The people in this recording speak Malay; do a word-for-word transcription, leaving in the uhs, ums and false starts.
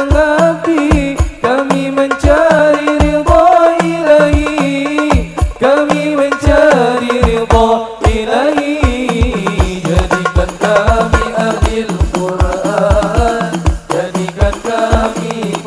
mengabdi, kami mencari ridha ilahi, kami mencari ridha ilahi. Jadikan kami ahli Al-Quran, jadikan kami